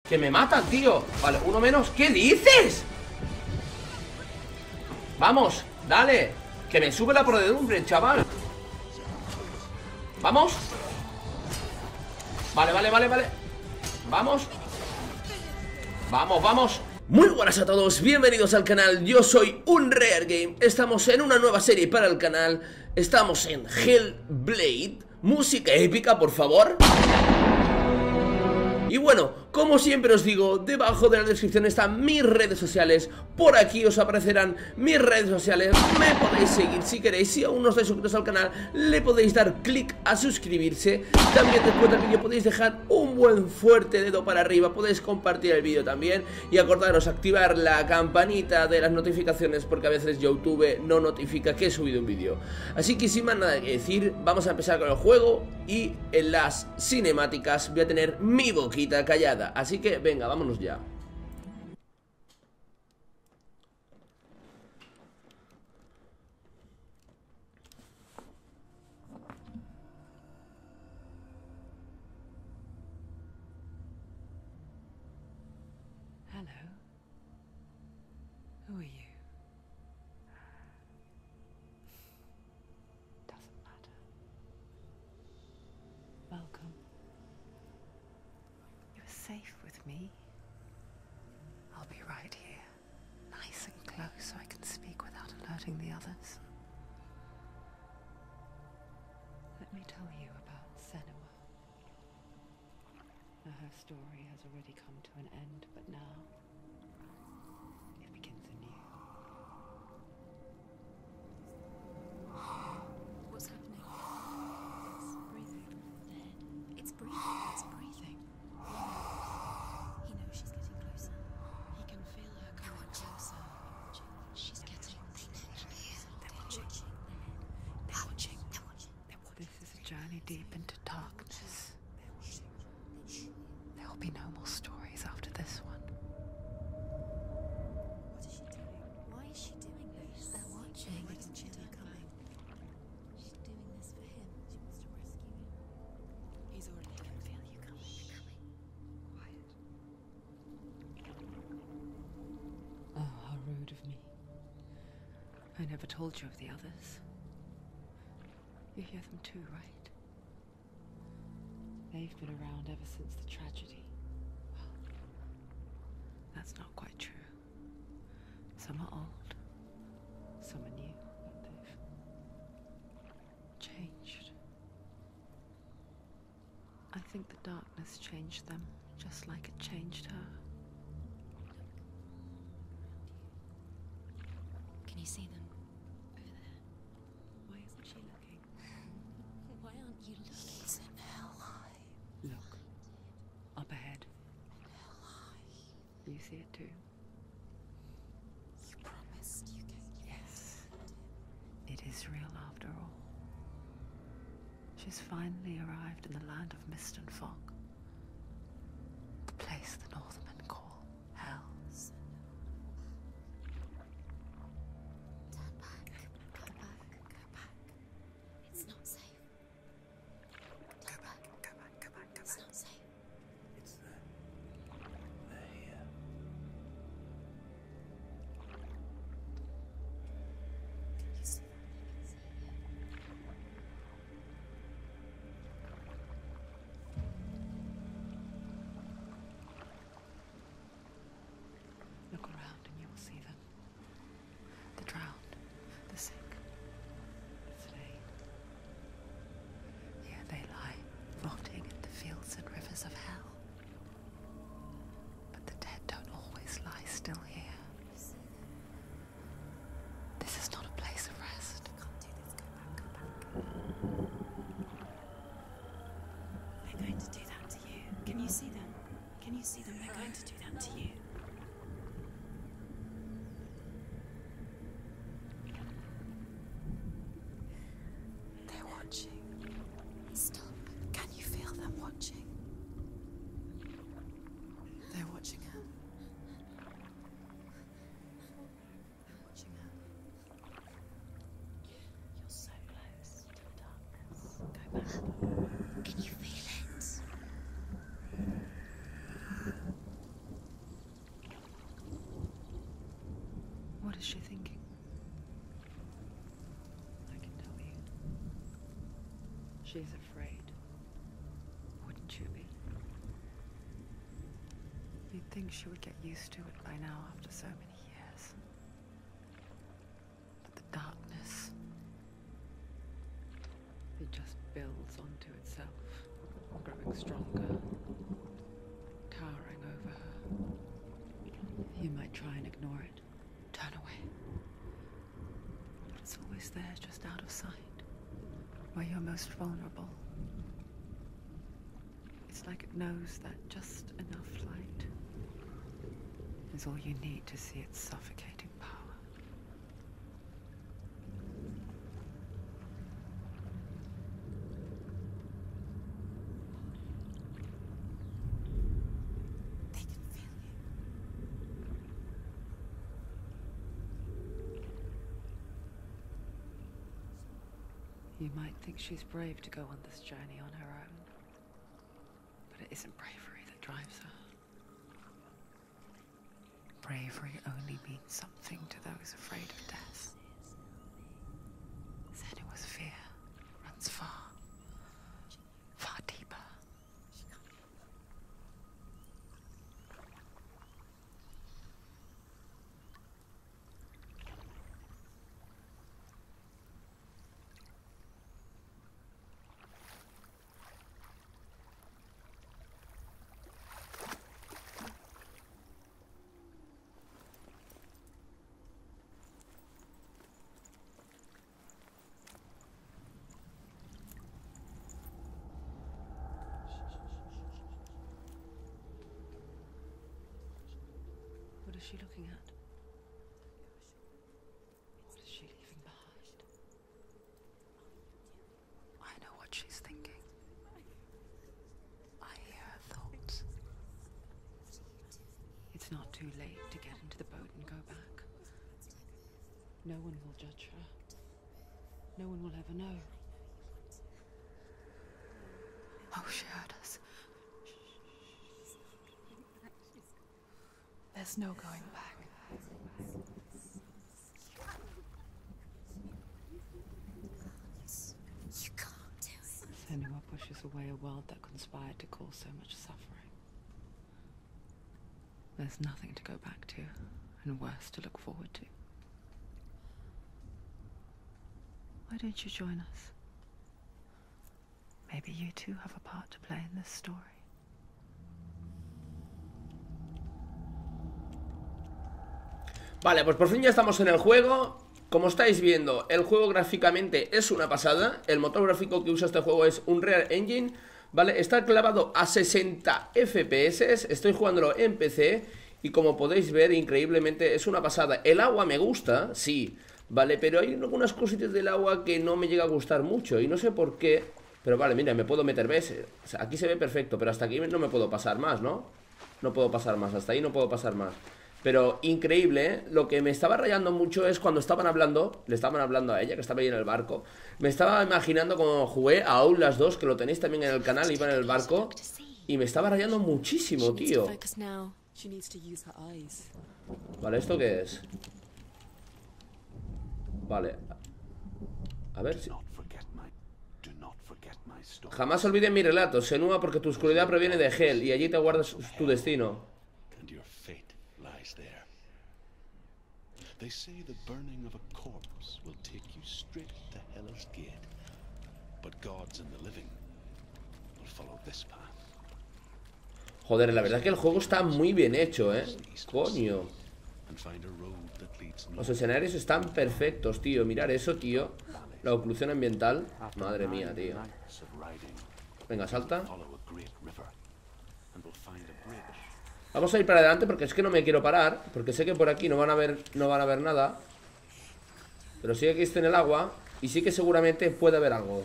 Que me matan, tío. Vale, uno menos. ¿Qué dices? Vamos, dale. Que me sube la podredumbre, chaval. Vamos. Vale, vale, vale, vale. Vamos. Vamos, vamos. Muy buenas a todos, bienvenidos al canal. Yo soy UnRareGame. Estamos en una nueva serie para el canal. Estamos en Hellblade. Música épica, por favor. Y bueno, como siempre os digo, debajo de la descripción están mis redes sociales. Por aquí os aparecerán mis redes sociales. Me podéis seguir si queréis. Si aún no estáis suscritos al canal, le podéis dar clic a suscribirse. También después del vídeo podéis dejar un buen fuerte dedo para arriba. Podéis compartir el vídeo también. Y acordaros activar la campanita de las notificaciones, porque a veces YouTube no notifica que he subido un vídeo. Así que sin más nada que decir, vamos a empezar con el juego. Y en las cinemáticas voy a tener mi boquita callada. Así que venga, vámonos ya. Hello. Who are you? Doesn't matter. Welcome. You're safe with me. I'll be right here, nice and close so I can speak without alerting the others. Let me tell you about Senua. Now, her story has already come to an end, but now it begins anew. What's happening? It's breathing. It's breathing. It's breathing. He knows she's getting closer. He can feel her coming closer. She's getting closer. They're watching. They're watching. They're watching. This is a journey deep into darkness. There will be no more stories after this one. What is she doing? Why is she doing this? They're watching. They can see her coming. She's doing this for him. She wants to rescue him. He's already can feel you coming. Quiet. Oh, how rude of me. I never told you of the others. You hear them too, right? They've been around ever since the tragedy. Well, that's not quite true. Some are old, some are new, but they've changed. I think the darkness changed them, just like it changed her. Can you see them? Over there. Why isn't she looking? Why aren't you looking? He's in hell high. Look, up ahead. Hell high. You see it too? You promised you could. Yes. It is real after all. She's finally arrived in the land of mist and fog. The place the Northmen call hell. Turn back. Go back. Go back. It's not safe. Go back. Go back. Go back. Go back. It's not safe. It's there. They're here. Can you see that? Look around and you will see them. The drowned, the sick, the slain. Here they lie, rotting in the fields and rivers of hell. But the dead don't always lie still here. This is not a place of rest. Can't do this. Go back. Go back. They're going to do that to you. Can you see them? Can you see them? They're going to do that to you. They're watching. Stop. Can you feel them watching? They're watching her. They're watching her. You're so close to the darkness. Go back. Can you feel it? She's afraid. Wouldn't you be? You'd think she would get used to it by now after so many years. But the darkness, it just builds onto itself, growing stronger, towering over her. You might try and ignore it, turn away. But it's always there, just out of sight, where you're most vulnerable. It's like it knows that just enough light is all you need to see its suffocating power. They can feel you. You might think she's brave to go on this journey on her own, but it isn't bravery that drives her. Bravery only means something to those afraid of death. Senua's fear runs far, far deeper. What is she looking at? What is she leaving behind? I know what she's thinking. I hear her thoughts. It's not too late to get into the boat and go back. No one will judge her. No one will ever know. Oh, she heard us. There's no going back. You can't do it. Senua pushes away a world that conspired to cause so much suffering. There's nothing to go back to, and worse to look forward to. Why don't you join us? Maybe you too have a part to play in this story. Vale, pues por fin ya estamos en el juego. Como estáis viendo, el juego gráficamente es una pasada. El motor gráfico que usa este juego es Unreal Engine, ¿vale? Está clavado a 60 FPS. Estoy jugándolo en PC y como podéis ver, increíblemente es una pasada. El agua me gusta, sí, ¿vale? Pero hay algunas cositas del agua que no me llega a gustar mucho y no sé por qué. Pero vale, mira, me puedo meter, ¿ves? O sea, aquí se ve perfecto, pero hasta aquí no me puedo pasar más, ¿no? No puedo pasar más, hasta ahí no puedo pasar más. Pero increíble, ¿eh? Lo que me estaba rayando mucho es cuando estaban hablando, le estaban hablando a ella, que estaba ahí en el barco. Me estaba imaginando como jugué a Outlast 2, que lo tenéis también en el canal, iba en el barco. Y me estaba rayando muchísimo, tío. Vale, ¿esto qué es? Vale. A ver si... Jamás olviden mi relato, Senua, porque tu oscuridad proviene de Hel y allí te guardas tu destino. They say the burning of a corpse will take you straight to Heller's Gate, but gods and the living will follow this path. Joder, la verdad es que el juego está muy bien hecho, coño. Los escenarios están perfectos, tío. Mirar eso, tío. La oclusión ambiental. Madre mía, tío. Venga, salta. Vamos a ir para adelante porque es que no me quiero parar. Porque sé que por aquí no van a ver nada. Pero sí que aquí está en el agua. Y sí que seguramente puede haber algo.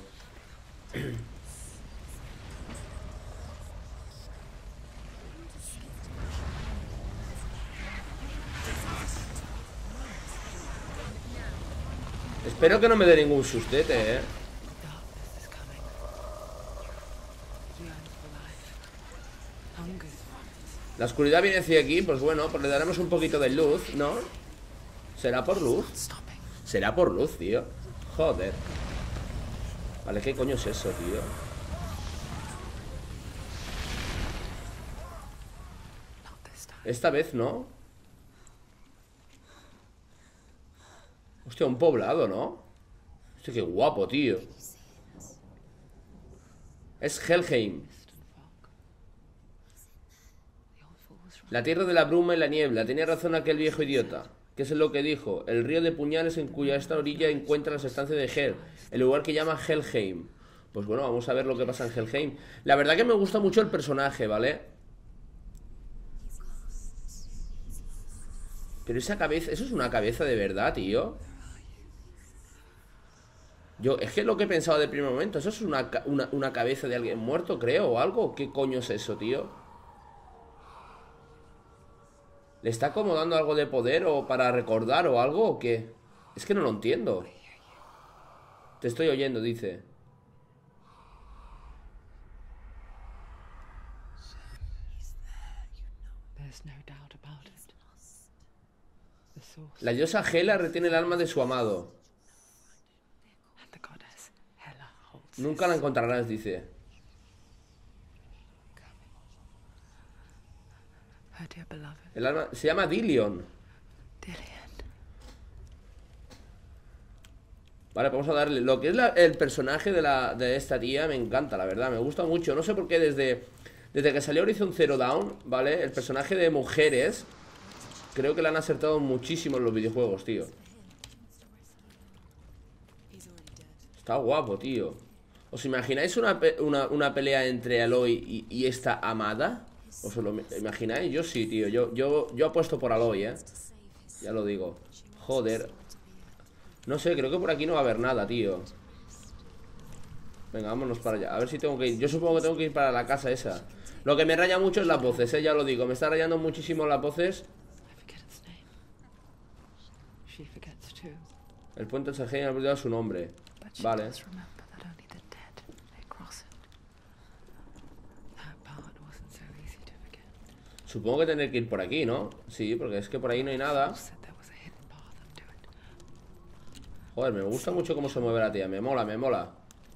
Espero que no me dé ningún sustete, La oscuridad viene hacia aquí, pues bueno, pues le daremos un poquito de luz, ¿no? ¿Será por luz? Será por luz, tío. Joder. Vale, ¿qué coño es eso, tío? Not this time. Esta vez no. Hostia, un poblado, ¿no? Hostia, qué guapo, tío. Es Helheim. Mist and fog. The old fool was right. La tierra de la bruma y la niebla. Tenía razón aquel viejo idiota. ¿Qué es lo que dijo? El río de puñales en cuya esta orilla encuentra las estancias de Hel, el lugar que llama Helheim. Pues bueno, vamos a ver lo que pasa en Helheim. La verdad que me gusta mucho el personaje, ¿vale? Pero esa cabeza, eso es una cabeza de verdad, tío. Yo, es que lo que he pensado de primer momento, eso es una cabeza de alguien muerto, creo, o algo. ¿Qué coño es eso, tío? ¿Le está como dando algo de poder o para recordar o algo o qué? Es que no lo entiendo. Te estoy oyendo, dice. There's no doubt about it. The source La diosa Hela retiene el alma de su amado. and the goddess Hela holds Nunca la encontrarás, dice. her dear beloved El alma se llama Dilion. Dillian. Vale, vamos a darle. Lo que es el personaje de esta tía me encanta, la verdad. Me gusta mucho. No sé por qué desde que salió Horizon Zero Dawn, ¿vale? El personaje de mujeres creo que la han acertado muchísimo en los videojuegos, tío. Está guapo, tío. ¿Os imagináis una pelea entre Aloy y esta Amada? ¿Os lo imagináis? Yo sí, tío. Yo apuesto por Aloy, ¿eh? Ya lo digo. Joder. No sé, creo que por aquí no va a haber nada, tío. Venga, vámonos para allá. A ver si tengo que ir. Yo supongo que tengo que ir para la casa esa. Lo que me raya mucho es las voces, ya lo digo. Me está rayando muchísimo las voces. I forget its name. She forgets too. El puente de Sergei ha olvidado su nombre. But she Vale. does remember that only the dead may cross it. That part wasn't so easy to forget. Supongo que tendré que ir por aquí, ¿no? Sí, porque es que por ahí no hay nada. You said there was a hidden path up to it. Joder, me gusta mucho cómo se mueve la tía. Me mola, me mola.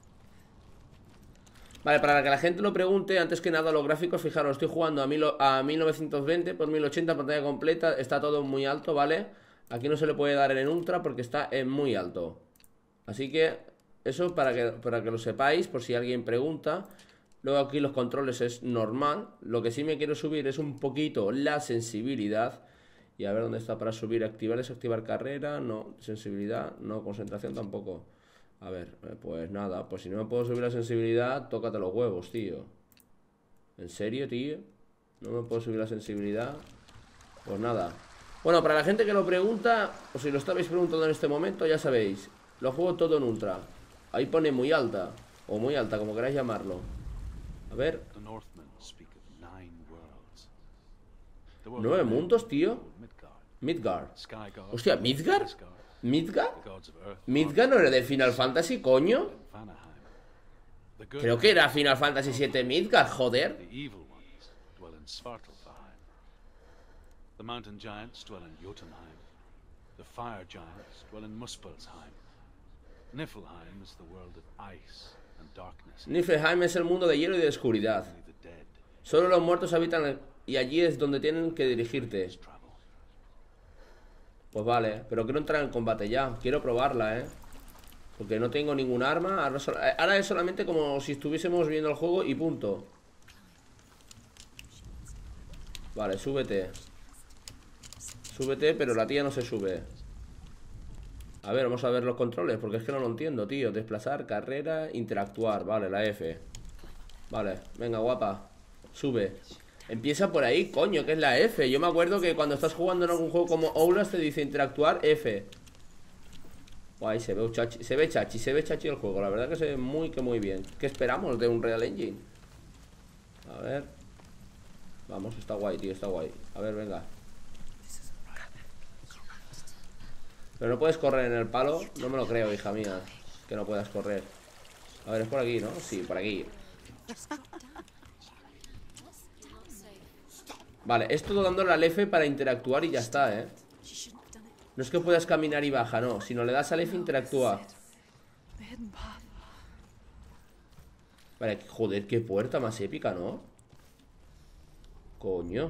Vale, para que la gente lo pregunte, antes que nada los gráficos, fijaros, estoy jugando a 1920 por 1080, pantalla completa, está todo muy alto, ¿vale? Aquí no se le puede dar en ultra porque está en muy alto. Así que eso para que lo sepáis, por si alguien pregunta. Luego aquí los controles es normal. Lo que sí me quiero subir es un poquito la sensibilidad. Y a ver dónde está para subir, activar, desactivar carrera, no, sensibilidad, no, concentración tampoco. A ver, pues nada, pues si no me puedo subir la sensibilidad, tócate los huevos, tío. ¿En serio, tío? ¿No me puedo subir la sensibilidad? Pues nada. Bueno, para la gente que lo pregunta, o si lo estabais preguntando en este momento, ya sabéis, lo juego todo en ultra. Ahí pone muy alta, o muy alta, como queráis llamarlo. A ver, The Northmen speak of 9 worlds. The world 9 of men mundos, tío. called Midgard, Midgard. Skygard, Hostia, ¿Midgard? Asgard, ¿Midgard? the gods of Earth, ¿Midgard no era de Final Fantasy, coño? Vanaheim. The good Creo que era Final Fantasy VII Midgard, joder. The evil ones dwell in Svartalfheim. The mountain giants dwell in Jotunheim. The fire giants dwell in Muspelheim. Niflheim is the world of ice and darkness. Niflheim es el mundo de hielo y de oscuridad. Only the dead Solo los muertos habitan y allí es donde tienen que dirigirte. travel. Pues vale, pero quiero entrar en combate ya. Quiero probarla, porque no tengo ningún arma. Ahora es solamente como si estuviésemos viendo el juego y punto. Vale, súbete. Súbete, pero la tía no se sube. A ver, vamos a ver los controles, porque es que no lo entiendo, tío. Desplazar, carrera, interactuar. Vale, la F. Vale, venga, guapa. Sube. Empieza por ahí, coño, que es la F. Yo me acuerdo que cuando estás jugando en algún juego como Outlast te dice interactuar, F. Guay, se ve chachi, se ve chachi el juego. La verdad que se ve muy bien. ¿Qué esperamos de un Real Engine? A ver. Vamos, está guay, tío, está guay. A ver, venga. Pero no puedes correr en el palo. No me lo creo, hija mía, que no puedas correr. A ver, es por aquí, ¿no? Sí, por aquí. Vale, es todo dándole al F para interactuar y ya está, No es que puedas caminar y baja, no. Si no le das al F, interactúa. The hidden path. Vale, joder, qué puerta más épica, ¿no? Coño.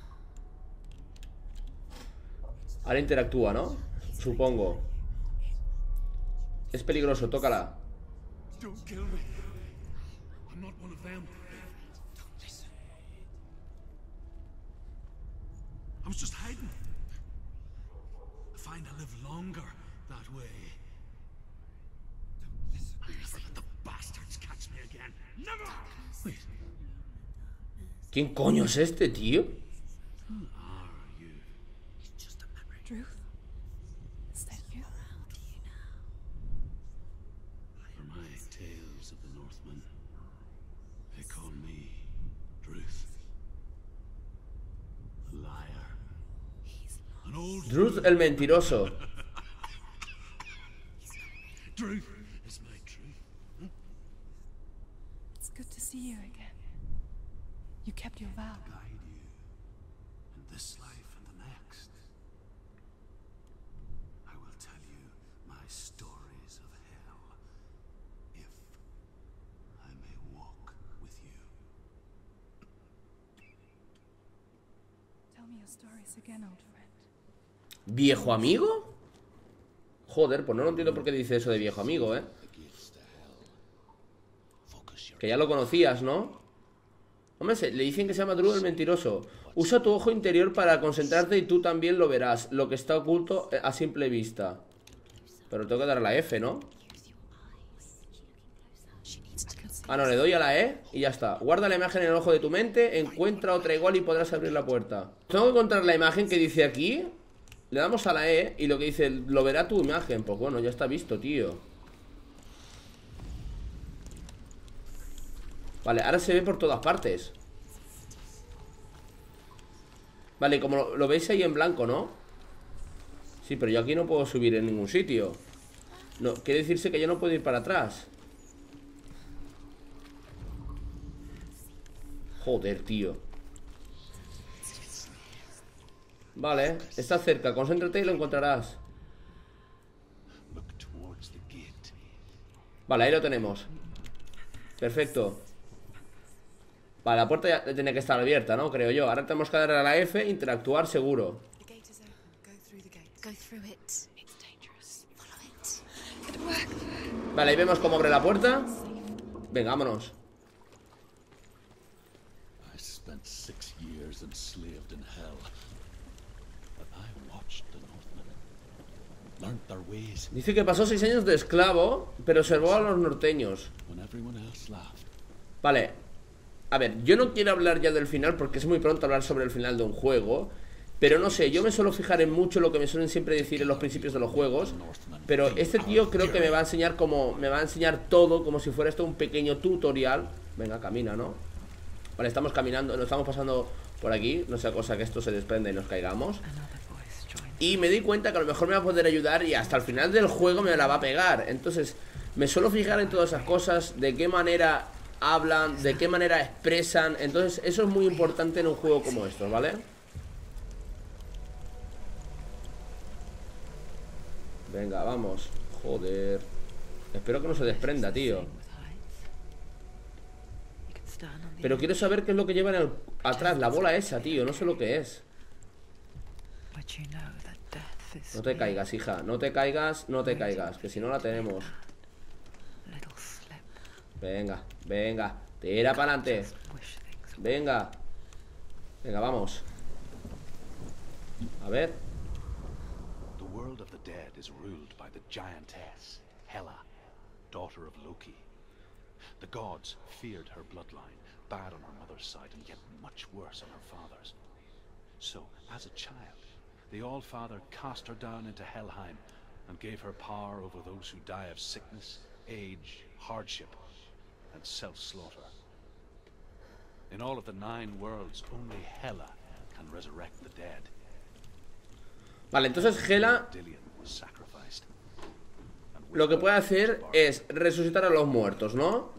Ahora interactúa, ¿no? Supongo. Es peligroso, tócala. Don't kill me. I'm not one of them. I was just hiding. I find I live longer that way. I'll never let the bastards catch me again. Never! Wait, ¿Quién coño es este, tío? who are you? Druth? Is that you? For my tales of the Northmen, they call me Druth. A liar. An old Druth el mentiroso. Druth is my truth. It's good to see you again. You kept your vow. Guide you in this life and the next. I will tell you my stories of hell, if I may walk with you. Tell me your stories again, old friend. ¿Viejo amigo? Joder, pues no entiendo por qué dice eso de viejo amigo, ¿eh? Que ya lo conocías, ¿no? Hombre, le dicen que se llama Druth el mentiroso. Usa tu ojo interior para concentrarte y tú también lo verás. Lo que está oculto a simple vista. Pero tengo que dar a la F, ¿no? Ah, no, le doy a la E y ya está. Guarda la imagen en el ojo de tu mente. Encuentra otra igual y podrás abrir la puerta. Tengo que encontrar la imagen que dice aquí. Le damos a la E y lo que dice, lo verá tu imagen. Pues bueno, ya está visto, tío. Vale, ahora se ve por todas partes. Vale, como lo veis ahí en blanco, ¿no? Sí, pero yo aquí no puedo subir en ningún sitio. No, quiere decirse que yo no puedo ir para atrás. Joder, tío. Vale, está cerca, concéntrate y lo encontrarás. Look towards the gate. Vale, ahí lo tenemos. Perfecto. Vale, la puerta ya tiene que estar abierta, ¿no? Creo yo. Ahora tenemos que darle a la F, interactuar seguro. The gate is open. Go through the gate. Go through it. It's dangerous. Follow it. Vale, ahí vemos cómo abre la puerta. Venga, vámonos. I spent 6 years enslaved in hell. But I watched the Northmen. Learned their ways Dice que pasó 6 años de esclavo, pero observó a los norteños. when everyone else laughed. Vale. A ver, yo no quiero hablar ya del final porque es muy pronto hablar sobre el final de un juego. Pero no sé, yo me suelo fijar en mucho lo que me suelen siempre decir en los principios de los juegos. Pero este tío creo que me va a enseñar como... Me va a enseñar todo como si fuera esto un pequeño tutorial. Venga, camina, ¿no? Vale, estamos caminando, nos estamos pasando por aquí. No sea cosa que esto se desprenda y nos caigamos. Y me di cuenta que a lo mejor me va a poder ayudar y hasta el final del juego me la va a pegar. Entonces, me suelo fijar en todas esas cosas. De qué manera hablan, de qué manera expresan. Entonces, eso es muy importante en un juego como estos, ¿vale? Venga, vamos. Joder. Espero que no se desprenda, tío. Pero quiero saber qué es lo que lleva en el... atrás, la bola esa, tío. No sé lo que es. No te caigas, hija. No te caigas, no te caigas. Que si no la tenemos. Venga, venga. Tira para adelante. Venga. Venga, vamos. A ver. The world of the dead is ruled by the giantess, Hela, daughter of Loki. The gods feared her bloodline, bad on her mother's side and yet much worse on her father's. So, as a child, the All-Father cast her down into Helheim and gave her power over those who die of sickness, age, hardship, and self-slaughter. In all of the 9 worlds, only Hela can resurrect the dead. Vale, entonces Hela Dillion was sacrificed. And with lo que her, puede hacer Sparta es resucitar a los muertos, ¿no?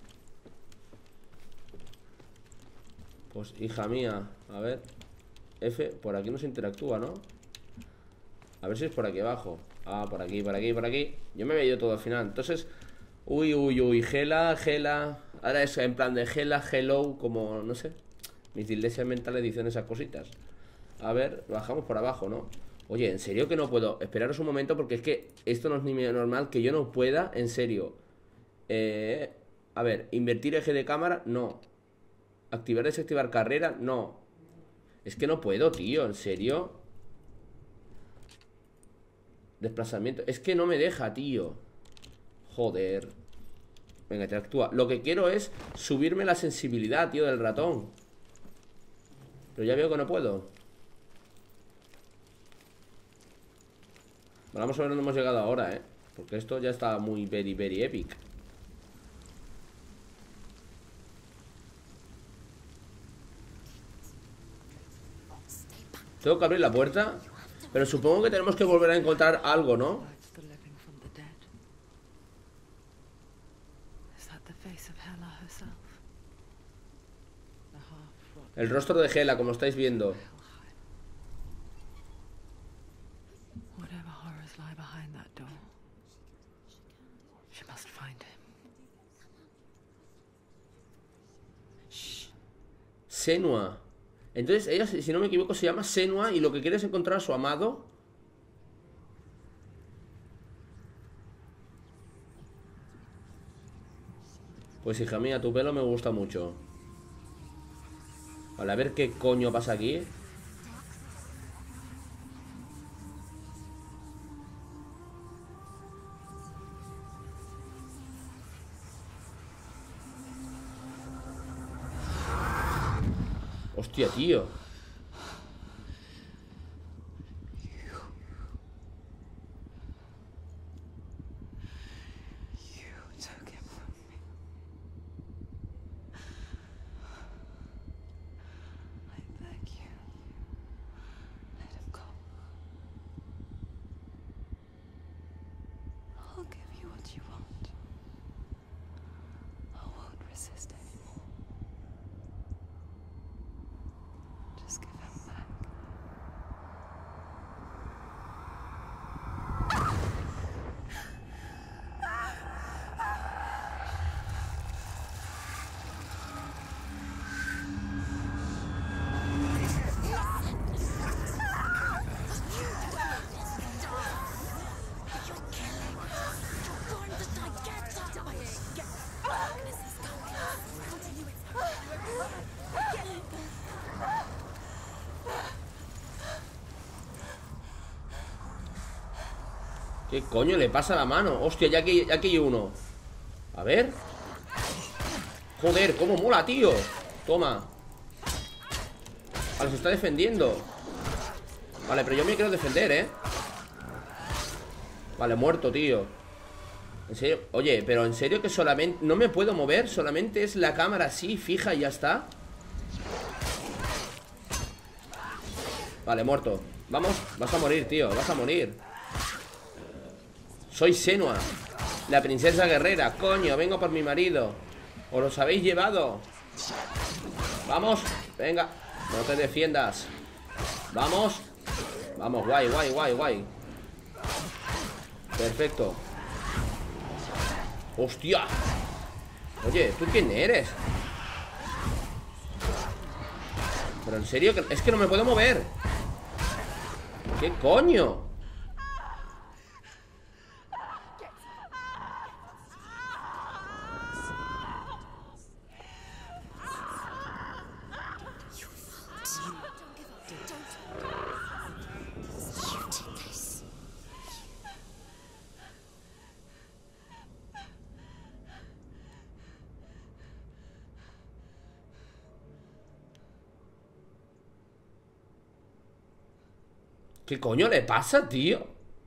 Pues hija mía, a ver. F, por aquí no se interactúa, ¿no? A ver si es por aquí abajo. Ah, por aquí, por aquí, por aquí. Yo me había ido todo al final. Entonces, uy, uy, uy, Hela, Hela. Ahora es en plan de Hela, Hello, como, no sé. Mis dislexia mentales dicen esas cositas. A ver, bajamos por abajo, ¿no? Oye, ¿en serio que no puedo? Esperaros un momento porque es que esto no es ni medio normal que yo no pueda, en serio. A ver, invertir eje de cámara, no. Activar, desactivar carrera, no. Es que no puedo, tío, ¿en serio? Desplazamiento, es que no me deja, tío. Joder. Venga, interactúa. Lo que quiero es subirme la sensibilidad, tío, del ratón. Pero ya veo que no puedo. Vamos a ver dónde hemos llegado ahora, porque esto ya está muy very, very epic. Tengo que abrir la puerta. Pero supongo que tenemos que volver a encontrar algo, ¿no? Lights the living from the dead. Is that the face of Hela herself? The half-rot El rostro de Hela, como estáis viendo. Helheim. Whatever horrors lie behind that door, she must find him. Shh. Senua. Entonces ella, si no me equivoco, se llama Senua y lo que quiere es encontrar a su amado. Pues hija mía, tu pelo me gusta mucho. Vale, a ver qué coño pasa aquí. Hostia, tío. You took him from me. I beg you, let him go. I'll give you what you want. I won't resist anymore. Just give him back. ¿Qué coño le pasa a la mano? Hostia, ya que hay uno. A ver. Joder, cómo mola, tío. Toma. Vale, se está defendiendo. Vale, pero yo me quiero defender, Vale, muerto, tío. En serio, oye, pero en serio que solamente no me puedo mover, solamente es la cámara así, fija y ya está. Vale, muerto. Vamos, vas a morir, tío, vas a morir. Soy Senua, la princesa guerrera. Coño, vengo por mi marido. ¿Os los habéis llevado? Vamos, venga. No te defiendas. Vamos. Vamos, guay, guay, guay, guay. Perfecto. Hostia. Oye, ¿tú quién eres? Pero en serio, es que no me puedo mover. ¿Qué coño? ¿Qué coño le pasa, tío?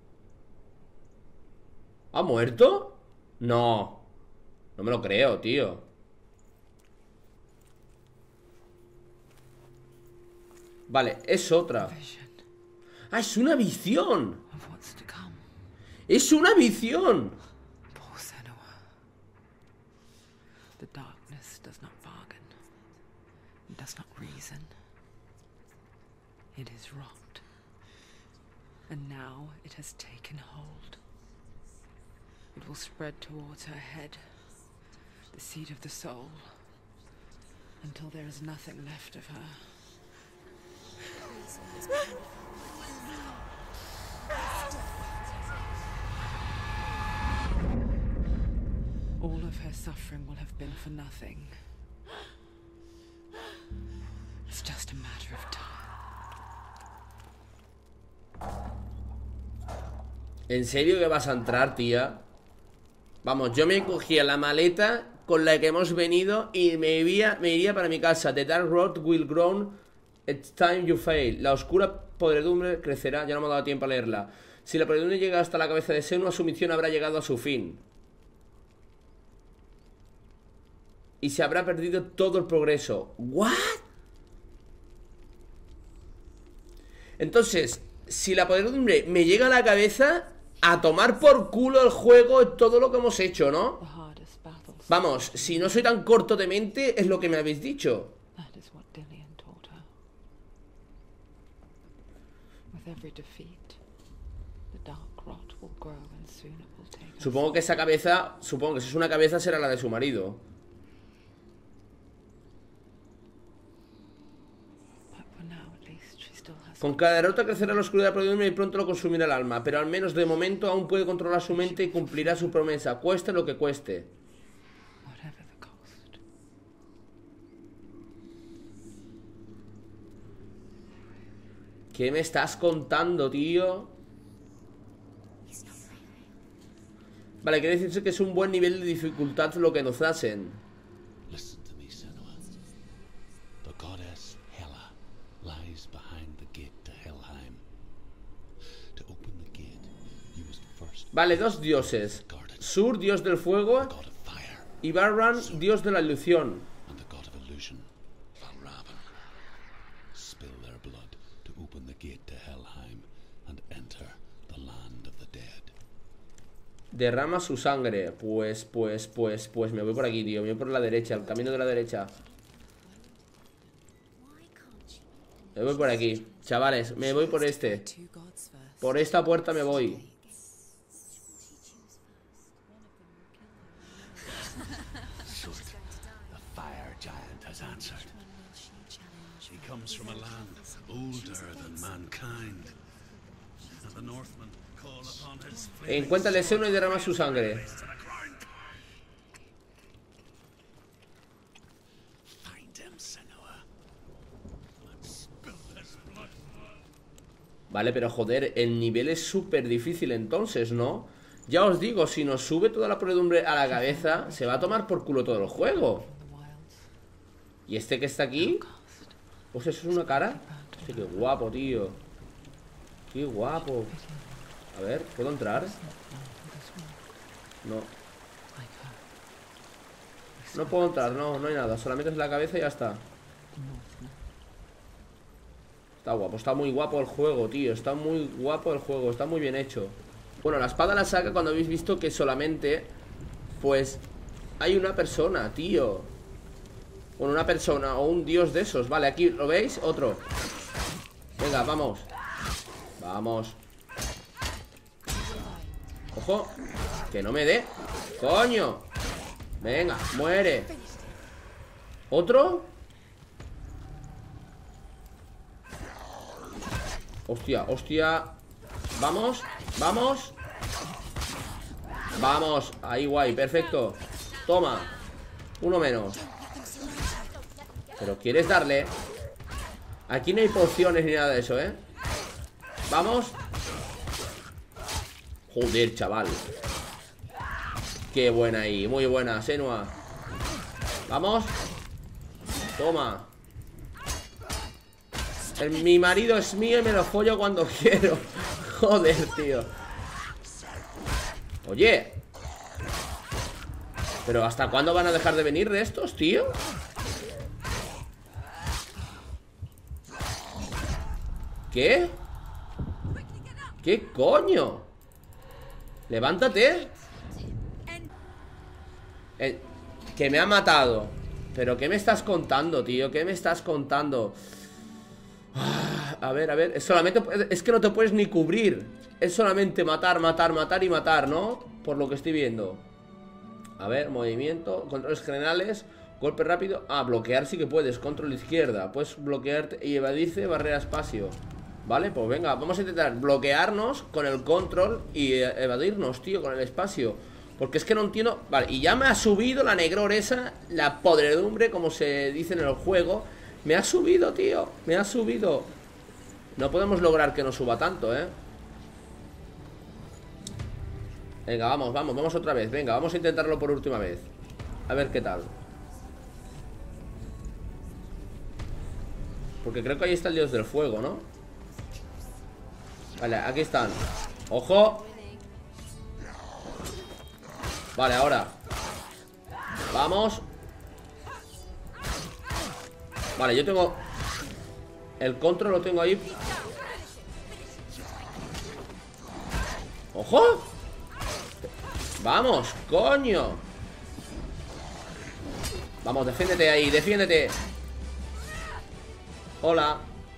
¿Ha muerto? No. No me lo creo, tío. Vale, es otra. Vision Ah, es una visión. of what's to come. Es una visión. Poor Senua. The darkness does not bargain. It does not reason. It is rot. And now it has taken hold. It will spread towards her head, The seed of the soul. Until there is nothing left of her. All of her suffering will have been for nothing. It's just a matter of time. ¿En serio que vas a entrar, tía? Vamos, yo me cogía la maleta con la que hemos venido y me iría para mi casa. The dark road will grow. It's time you fail. La oscura podredumbre crecerá. Ya no me ha dado tiempo a leerla. Si la podredumbre llega hasta la cabeza de Senua, su misión habrá llegado a su fin. Y se habrá perdido todo el progreso. ¿What? Entonces, si la podredumbre me llega a la cabeza, a tomar por culo el juego, todo lo que hemos hecho, ¿no? The hardest battles. Vamos, si no soy tan corto de mente, es lo que me habéis dicho. That is what Dillian taught her. With every defeat, the dark rot will grow and soon it will take her. Supongo que esa cabeza, supongo que si es una cabeza será la de su marido. But for now, at least, she still has. Con cada derrota crecerá la oscuridad de la podredumbre y pronto lo consumirá el alma. Pero al menos de momento aún puede controlar su mente y cumplirá su promesa, cueste lo que cueste. Whatever the cost. ¿Qué me estás contando, tío? Vale, quiere decirse que es un buen nivel de dificultad lo que nos hacen. Listen to me, Senua. The goddess Hela lies behind the gate to Helheim. To open the gate, you must first Vale, dos dioses. Sur, dios del fuego, the god of fire y Barran, dios de la ilusión. and the god of illusion, Valravan. Spill their blood to open the gate to Helheim and enter the land of the dead. Derrama su sangre. Pues me voy por aquí, tío. Me voy por la derecha, el camino de la derecha. Me voy por aquí. Chavales, me voy por este. Two gods first. Por esta puerta me voy. The fire giant has answered. He comes from a land older than mankind. And the Northmen call upon his flaming Encuentra el seno y derrama su sangre. Find him, Senua. And spill his blood. Vale, pero joder, el nivel es súper difícil entonces, ¿no? Ya os digo, si nos sube toda la podredumbre a la cabeza, se va a tomar por culo todo el juego. The wilds. ¿Y este que está aquí? Pues eso es una cara. Hostia, qué guapo, tío. Qué guapo. A ver, ¿puedo entrar? No. Like her. No puedo entrar, no hay nada. Solamente es la cabeza y ya está. Está guapo, está muy guapo el juego, tío. Está muy guapo el juego, está muy bien hecho. Bueno, la espada la saca cuando habéis visto que solamente, pues, hay una persona, tío. Bueno, una persona o un dios de esos. Vale, aquí, ¿lo veis? Otro. Venga, vamos. Vamos. Ojo. Que no me dé. ¡Coño! Venga, muere. ¿Otro? Hostia, hostia. Vamos, vamos. Vamos, ahí guay, perfecto. Toma, uno menos. Pero quieres darle. Aquí no hay pociones ni nada de eso, ¿eh? Vamos. Joder, chaval. Qué buena ahí, muy buena, Senua. Vamos. Toma. Mi marido es mío y me lo follo cuando quiero. Joder, tío. Oye. ¿Pero hasta cuándo van a dejar de venir de estos, tío? ¿Qué? ¿Qué coño? Levántate. Que me ha matado. ¿Pero qué me estás contando, tío? ¿Qué me estás contando? A ver, es solamente... Es que no te puedes ni cubrir. Es solamente matar, matar, matar y matar, ¿no? Por lo que estoy viendo. A ver, movimiento, controles generales, golpe rápido. Ah, bloquear sí que puedes, control izquierda. Puedes bloquearte y evadirse, barrera espacio. Vale, pues venga, vamos a intentar bloquearnos con el control y evadirnos, tío, con el espacio. Porque es que no entiendo. Vale, y ya me ha subido la negror esa, la podredumbre, como se dice en el juego. Me ha subido, tío, me ha subido. No podemos lograr que no suba tanto, Venga, vamos otra vez. Venga, vamos a intentarlo por última vez. A ver qué tal. Porque creo que ahí está el dios del fuego, ¿no? Vale, aquí están. ¡Ojo! Vale, ahora vamos. Vale, yo tengo el control, lo tengo ahí. ¡Ojo! ¡Vamos, coño! Vamos, defiéndete ahí, defiéndete. Hola.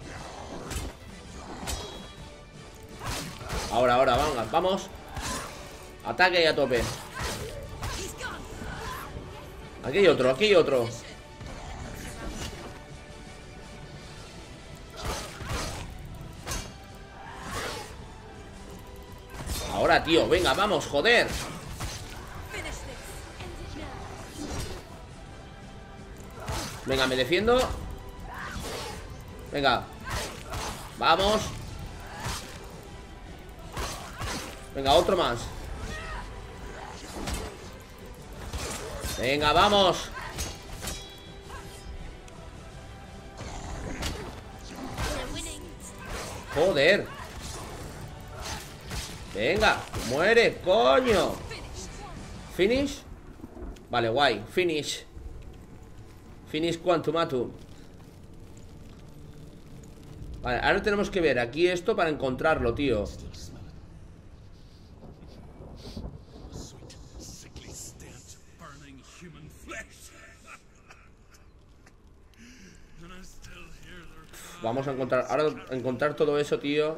Ahora, vamos. Ataque y a tope. Aquí hay otro. Ahora, tío, venga, vamos, joder. Venga, me defiendo. Venga. Vamos. Venga, otro más. Venga, vamos. Joder. Venga, muere, coño. Finish. Vale, guay, finish. Finish Quantumatu. Vale, ahora tenemos que ver aquí esto para encontrarlo, tío. Still smell it. Sweet, sickly stench of burning human flesh. And I still hear their Vamos a encontrar, ahora encontrar todo eso, tío.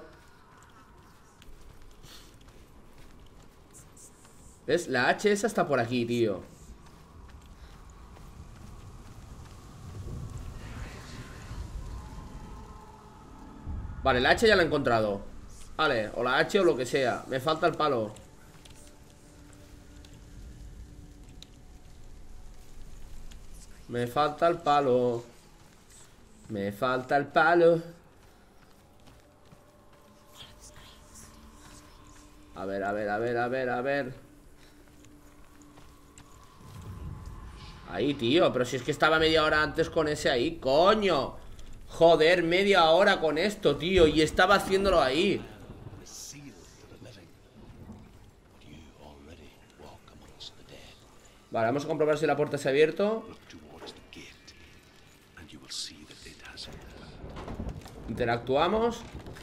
¿Ves? La H esa está por aquí, tío. Vale, la H ya la he encontrado. Vale, o la H o lo que sea. Me falta el palo. Me falta el palo. Me falta el palo. A ver, a ver, a ver, a ver, a ver. Ahí, tío, pero si es que estaba media hora antes con ese ahí, coño. Joder, media hora con esto, tío. Y estaba haciéndolo ahí. seal to the living. But you already walk amongst the dead. Vale, vamos a comprobar si la puerta se ha abierto. Look towards the gate, and you will see that it has opened. Interactuamos.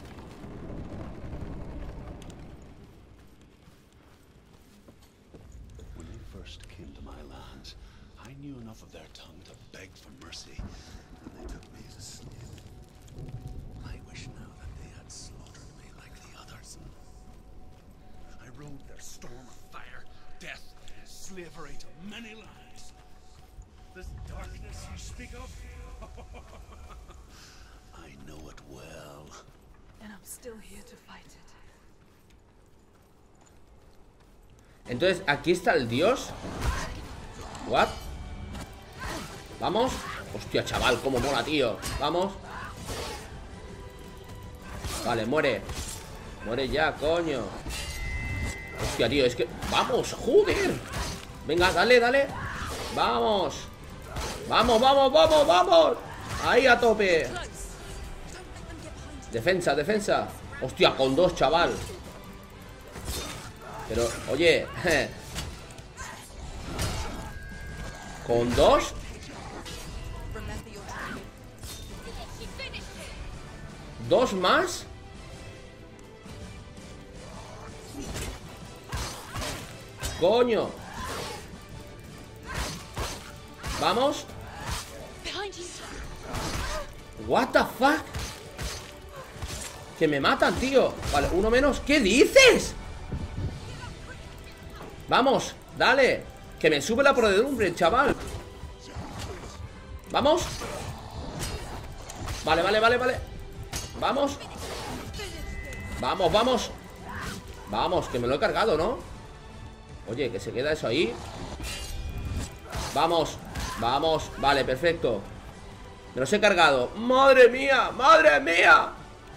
When they first came to my lands, I knew enough of their tongue to beg for mercy, and they took me as a slave. I wish now that they had slaughtered me like the others. I rode their storm of fire, death, slavery to many lives. This darkness you speak of, I know it well. And I'm still here to fight it. Entonces, aquí está el dios. What? Vamos. Hostia, chaval, cómo mola, tío. Vamos. Vale, muere. Muere ya, coño. Hostia, tío, es que... ¡Vamos, joder! Venga, dale, dale. ¡Vamos! ¡Vamos, vamos, vamos, vamos! Ahí a tope. Defensa, defensa. Hostia, con dos, chaval. Pero, oye. ¿Con dos? ¿Dos más? Coño. Vamos. What the fuck. Que me matan, tío. Vale, uno menos. ¿Qué dices? Vamos, dale. Que me sube la podredumbre, chaval. Vamos. Vale, vale, vale, vale. Vamos. Vamos, vamos. Vamos, que me lo he cargado, ¿no? Oye, que se queda eso ahí. Vamos, vamos. Vale, perfecto. Me los he cargado. ¡Madre mía! ¡Madre mía!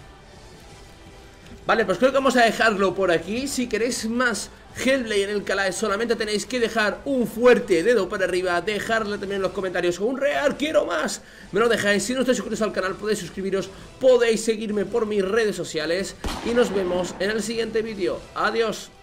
Vale, pues creo que vamos a dejarlo por aquí. Si queréis más Hellblade en el canal, solamente tenéis que dejar un fuerte dedo para arriba, dejarle también en los comentarios un real, quiero más, me lo dejáis. Si no estáis suscritos al canal podéis suscribiros, podéis seguirme por mis redes sociales y nos vemos en el siguiente vídeo. Adiós.